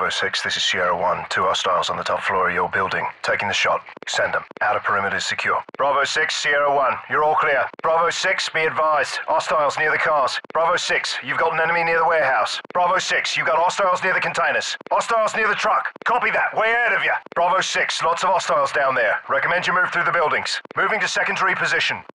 Bravo 6, this is Sierra 1. 2 hostiles on the top floor of your building. Taking the shot. Send them. Outer perimeter is secure. Bravo 6, Sierra 1. You're all clear. Bravo 6, be advised. Hostiles near the cars. Bravo 6, you've got an enemy near the warehouse. Bravo 6, you've got hostiles near the containers. Hostiles near the truck. Copy that. Way ahead of you. Bravo 6, lots of hostiles down there. Recommend you move through the buildings. Moving to secondary position.